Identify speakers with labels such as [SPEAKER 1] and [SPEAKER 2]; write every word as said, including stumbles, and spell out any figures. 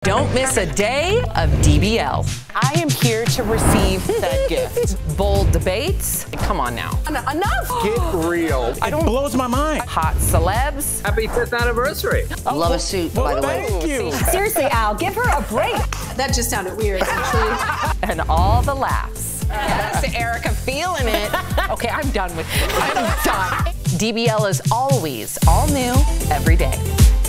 [SPEAKER 1] Don't miss a day of D B L.
[SPEAKER 2] I am here to receive that gift.
[SPEAKER 1] Bold debates. Come on now.
[SPEAKER 2] Enough.
[SPEAKER 3] Get real.
[SPEAKER 1] I don't
[SPEAKER 3] blows my mind.
[SPEAKER 1] Hot celebs.
[SPEAKER 4] Happy fifth anniversary.
[SPEAKER 5] Oh, Love a suit,
[SPEAKER 3] well,
[SPEAKER 5] by the way.
[SPEAKER 3] Thank you.
[SPEAKER 6] Seriously, Al, give her a break.
[SPEAKER 7] That just sounded weird, actually.
[SPEAKER 1] And all the laughs.
[SPEAKER 2] Yes, Erica, feeling it.
[SPEAKER 1] Okay, I'm done with you. I'm done. D B L is always all new every day.